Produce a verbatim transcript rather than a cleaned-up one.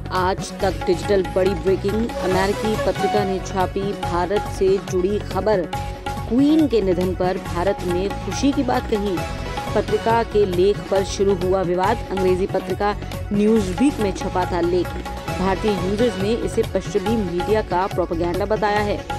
आज तक डिजिटल बड़ी ब्रेकिंग। अमेरिकी पत्रिका ने छापी भारत से जुड़ी खबर। क्वीन के निधन पर भारत में खुशी की बात कही। पत्रिका के लेख पर शुरू हुआ विवाद। अंग्रेजी पत्रिका न्यूज वीक में छपा था लेख। भारतीय यूजर्स ने इसे पश्चिमी मीडिया का प्रोपेगेंडा बताया है।